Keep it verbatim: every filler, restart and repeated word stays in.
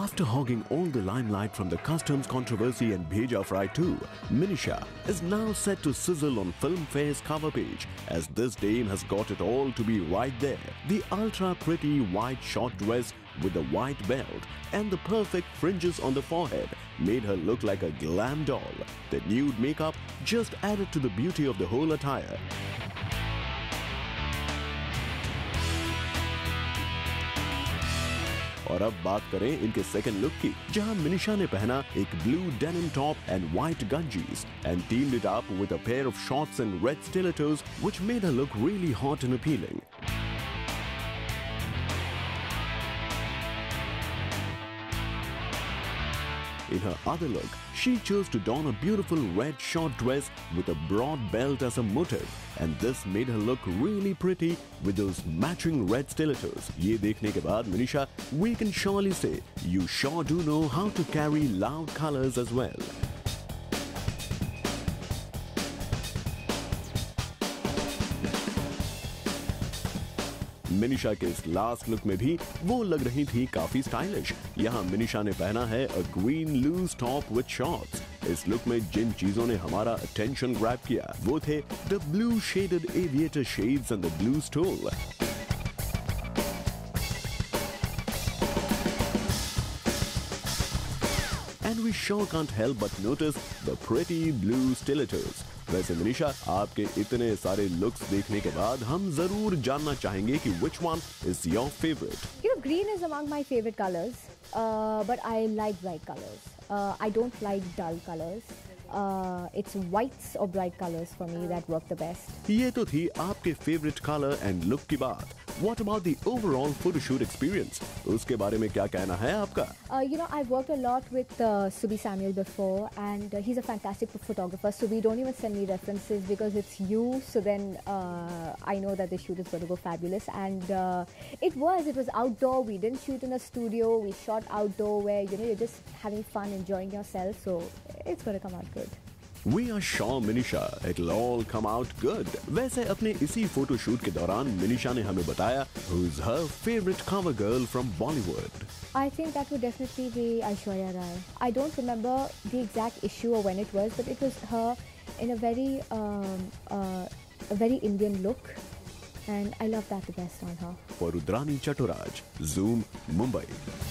After hogging all the limelight from the customs controversy and Bheja Fry two, Minisha is now set to sizzle on Filmfare's cover page, as this dame has got it all to be right there. The ultra pretty white short dress with the white belt and the perfect fringes on the forehead made her look like a glam doll. The nude makeup just added to the beauty of the whole attire. और अब बात करें इनके second look की, जहां मिनिशा ने पहना एक blue denim top and white ganjis and teamed it up with a pair of shorts and red stilettos which made her look really hot and appealing. In her other look, she chose to don a beautiful red short dress with a broad belt as a motive, and this made her look really pretty with those matching red stilettos. ये देखने के बाद Minisha, we can surely say you sure do know how to carry loud colors as well. मिनिशा के इस last look में भी वो लग रही थी काफी स्टाइलिश. यहाँ मिनिशा ने पहना है a green loose top with shorts. इस लुक में जिन चीजों ने हमारा अटेंशन ग्रैब किया वो थे the blue shaded aviator shades and the blue stole. And we sure can't help but notice the pretty blue stilettos. वैसे मिनिशा, आपके इतने सारे लुक्स देखने के बाद हम जरूर जानना चाहेंगे कि which one is your favorite? You know, green is among my favorite colors, uh, but I like bright colors. Uh, I don't like dull colors. Uh, it's whites or bright colors for me that work the best. ये तो थी आपके favorite color and look की बात. What about the overall photoshoot experience? उसके बारे में क्या कहना है आपका? Uh, you know, I've worked a lot with uh, Subi Samuel before, and uh, he's a fantastic photographer. So we don't even send me references because it's you. So then uh, I know that the shoot is going to go fabulous. And uh, it was, it was outdoor. We didn't shoot in a studio. We shot outdoor, where you know you're just having fun, enjoying yourself. So it's going to come out good. We are sure, Minisha, it'll all come out good. वैसे अपने इसी photoshoot के दौरान मिनिशा ने हमें बताया who's her favorite cover girl from Bollywood. I think that would definitely be Aishwarya Rai. I don't remember the exact issue or when it was, but it was her in a very, um, uh, a very Indian look, and I love that the best on her. For Rudrani Chaturaj, Zoom, Mumbai.